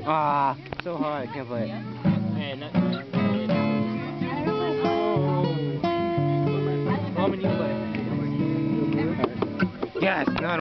Ah, so hard. I can't play it. Hey, not. Oh. Mom and you play. Yes, not